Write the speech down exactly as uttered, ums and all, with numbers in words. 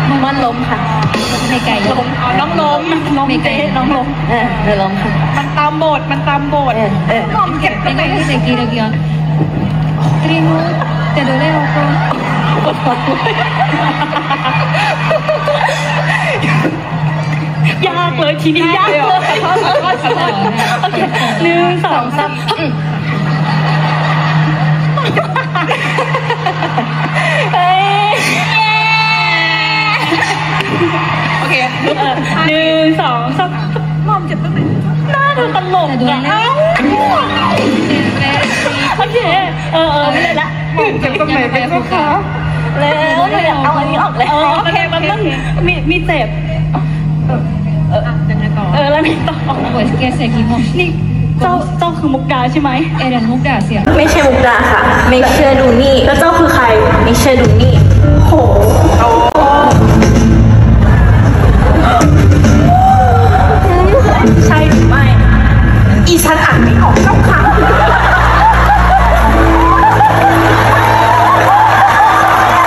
ม่อนล้มค่ะไม่ไกลล้มน้องล้มน้องไม่ไกลน้องล้มเออเออล้มค่ะมันตามบทมันตามบทน้องเก็บตรงไหนเมื่อกี้เมื่อกี้กรีนูแต่ดูแล้วก็ปวดหัวยากเลยทีนี้ยากเลยโอเคหนึ่งสองสามเฮ้ยโอเคหนึ่งสองสามมอมเจ็บตรงไหนหน้าเธอตลกอ่ะโอเคเออเออไม่เลยละมอมเจ็บตรงไหนไปลูกค้าแล้วเราอยากเอาอันนี้ออกเลยโอเคมันต้องมีมีเจ็บเออยังไงต่อเออแล้วไงต่อโอ้ยแกเสียกี่โมงนี่เจ้าเจ้าคือมุกดาใช่ไหมเอเดนมุกดาเสียไม่ใช่มุกดาค่ะไม่เชื่อดูนี่แล้วเจ้าคือใครไม่เชื่อดูนี่โห